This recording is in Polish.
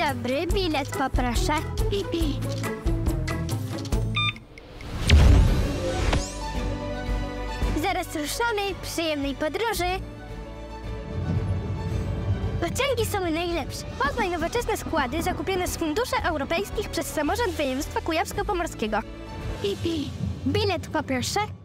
dobry, bilet poproszę. Zaraz ruszamy, przyjemnej podróży. Pociągi są najlepsze. Poznaj nowoczesne składy zakupione z funduszy europejskich przez samorząd województwa kujawsko-pomorskiego. Bilet poproszę.